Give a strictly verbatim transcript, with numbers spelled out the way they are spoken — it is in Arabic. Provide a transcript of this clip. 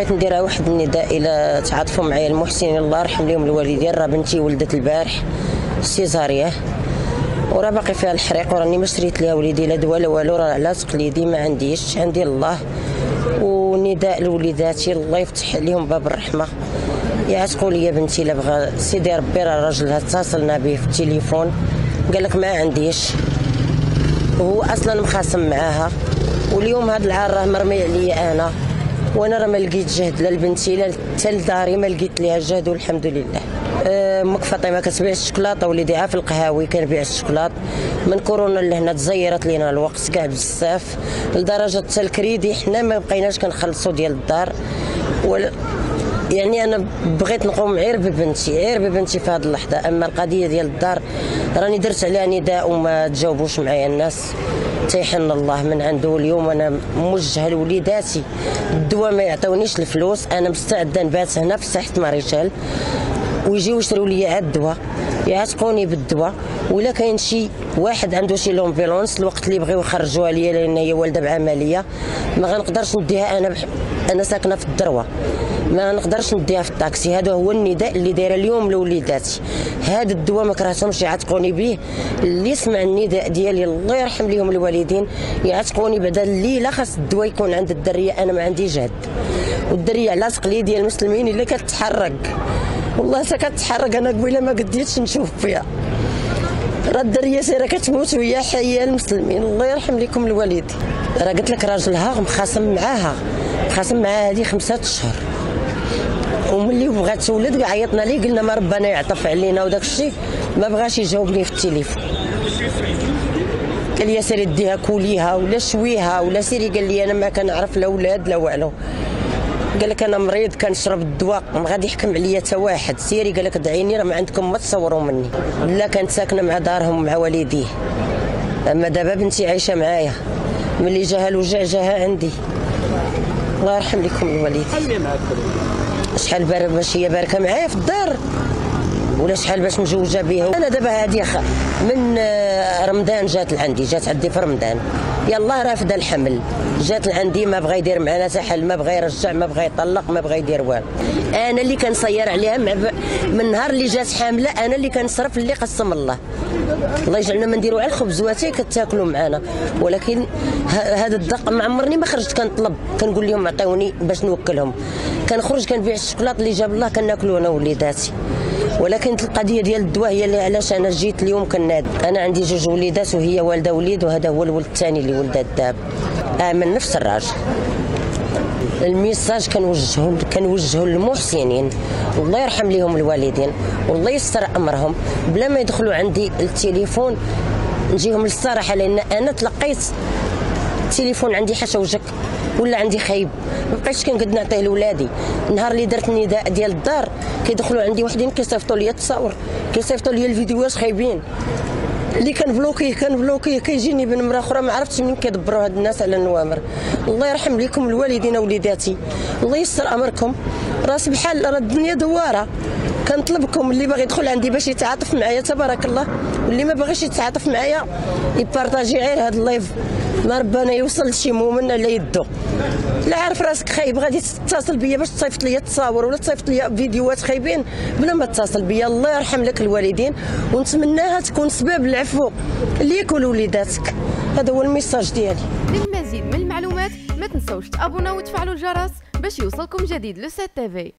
بغيت ندير واحد النداء الى تعاطفوا معايا المحسنين الله يرحم لهم الوالدين. راه بنتي ولدت البارح سيزاريه وراه باقي فيها الحريق وراني ما شريت ليها وليدي لا دواء لا والو، راه على تقليدي ما عنديش، عندي الله. ونداء لوليداتي الله يفتح عليهم باب الرحمه، يعتقوا لي بنتي لا بغى سيدي ربي. راه راجلها اتصلنا به في التليفون قال لك ما عنديش، وهو اصلا مخاصم معاها. واليوم هذا العار راه مرمي عليا انا، وانا راه ما لقيت جهد لا لبنتي لا حتى لداري، ما لقيت ليها جهد والحمد لله. امك فاطمه كتبيع الشوكولاته، وليدي عا في القهاوي كنبيع الشوكولات. من كورونا لهنا تزيرت لينا الوقت كاع بزاف، لدرجه حتى الكريدي حنا ما بقيناش كنخلصوا ديال الدار. ولا يعني انا بغيت نقوم غير ببنتي غير ببنتي في هذه اللحظه. اما القضيه ديال الدار راني درت عليها نداء وما تجاوبوش معايا الناس. تيحن الله من عنده. اليوم انا موجهه لوليداتي، الدواء ما يعطونيش الفلوس، انا مستعده نبات هنا في ساحه ماريشال ويجيو يشريو لي عاد الدواء، يعتقوني بالدواء. ولا كاين شي واحد عنده شي لومبيلونس الوقت اللي بغيو يخرجوها ليا لان هي والده بعمليه، ما غنقدرش نديها انا بح... انا ساكنه في الدروه، ما نقدرش نديها في الطاكسي. هذا هو النداء اللي دايره اليوم لوليداتي. هذا الدواء ما كرهتهمش يعتقوني به. اللي يسمع النداء ديالي الله يرحم لهم الوالدين يعتقوني بعدا الليله خاص الدواء يكون عند الدريه. انا ما عندي جهد، والدريه على تقليد ديال المسلمين اللي كتحرك والله حتى كتحرك. انا قبيله ما قديتش نشوف فيها، راه الدريه سيره كتموت وهي حيه المسلمين. الله يرحم لكم الوالدين. راه قلت لك راجلها مخاصم معاها مخاصم معاها هذه خمسة اشهر، وملي بغات تولد عيطنا ليه قلنا ما ربنا يعطف علينا وداك الشيء، ما بغاش يجاوبني في التليفون. قال لي سيري ديها كوليها ولا شويها ولا سيري. قال لي انا ما كنعرف لا ولاد لا والو. قال لك انا مريض كنشرب الدواء ما غادي يحكم عليا حتى واحد. سيري قال لك دعيني راه ما عندكم ما تصوروا مني. لا كانت ساكنه مع دارهم مع والديه، اما دابا بنتي عايشه معايا. ملي جاها الوجع جاها عندي. الله يرحم لكم الوالدين. شحال بار باش هي باركه معايا في الدار، ولا شحال باش مجوجه بها. انا دابا هادي من رمضان جات لعندي، جات عندي في رمضان، يلاه رافده الحمل، جات لعندي ما بغى يدير معنا حتى حل، ما بغى يرجع، ما بغى يطلق، ما بغى يدير والو. انا اللي كنصير عليها مع ب... من نهار اللي جات حامله انا اللي كنصرف اللي قسم الله. الله يجعلنا ما نديروا على الخبزواتي كتاكلوا معنا. ولكن هذا الدق ما عمرني ما خرجت كنطلب كنقول لهم عطيوني باش نوكلهم. كنخرج كنبيع الشوكولات اللي جاب الله كناكلوا انا ووليداتي. ولكن القضيه ديال الدواء هي اللي علاش انا جيت اليوم كنادي. انا عندي جوج وليدات وهي والده وليد، وهذا هو الولد الثاني اللي ولدت دابا. آه من نفس الراجل. الميساج كنوجههم كنوجهوا للمحسنين والله يرحم لهم الوالدين والله يستر امرهم، بلا ما يدخلوا عندي التليفون نجيهم للصراحه. لان انا تلقيت التليفون عندي حاشا وجهك ولا عندي خايب، ما بقيتش كنقد نعطيه لولادي. النهار اللي درت النداء ديال الدار كيدخلوا عندي وحدين كيصيفطوا لي التصاور، كيصيفطوا لي الفيديوهات خايبين. اللي كنبلوكيه كنبلوكيه كيجيني بن مرة اخرى. ما عرفتش منين كيدبروا هاد الناس على النوامر. الله يرحم لكم الوالدين وليداتي، الله يستر امركم. راس بحال راه الدنيا دواره. كنطلبكم اللي باغي يدخل عندي باش يتعاطف معايا تبارك الله، واللي ما باغيش يتعاطف معايا يبارطاجي غير هاد اللايف، ما ربنا يوصل لشي مؤمن على يدو. لا عارف راسك خايب غادي تتصل بيا باش تصيفط لي التصاور ولا تصيفط لي فيديوهات خايبين بلا ما تتصل بيا. الله يرحم لك الوالدين، ونتمناها تكون سبب العفو ليك ولوليداتك. هذا هو الميساج ديالي. للمزيد من المعلومات ما تنسوش تابوناو وتفعلوا الجرس باش يوصلكم جديد لو سات تي في.